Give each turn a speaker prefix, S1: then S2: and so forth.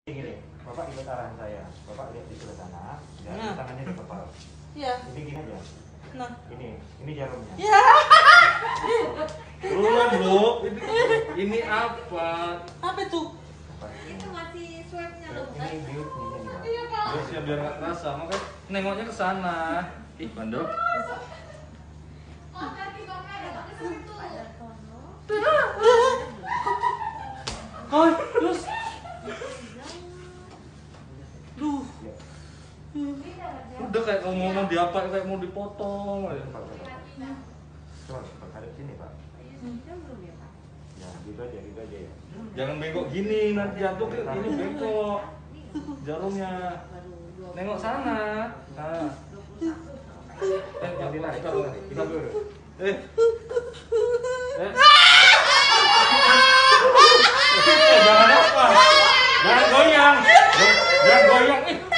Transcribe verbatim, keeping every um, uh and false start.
S1: Gini, Bapak ikut arahan saya. Bapak lihat di sebelah sana, dan
S2: Nah.
S1: tangannya di kepala.
S2: Iya.
S1: Ini gini aja.
S2: Nah.
S1: Ini, ini jarumnya.
S2: Ya.
S3: Belum, Bro. Ini, ini apa?
S2: Apa itu?
S1: Apa?
S4: Itu masih swabnya loh,
S1: Ini
S4: kan?
S1: biut ini juga.
S3: Terus ya biar nggak terasa, makanya nengoknya ke sana. Ih, Bando.
S4: Oh, nanti kamu ada pakai swab itu. Ada tono.
S2: Hai, terus. Duh.
S1: Ya.
S3: Udah kayak kamu ngomong diapa kayak mau dipotong.
S1: Coba, coba. Coba, Pak, hadap sini, Pak. Ya, gitu aja, gitu aja ya.
S3: Jangan bengkok gini, nanti jatuh ke ini bengkok. Jarumnya. Nengok sana. Nah.
S1: Eh, yang ditarik, kita dulu, kita dulu.
S3: Eh. Eh.
S1: Eh, jangan apa? Jangan goyang. Jangan goyang. Ih.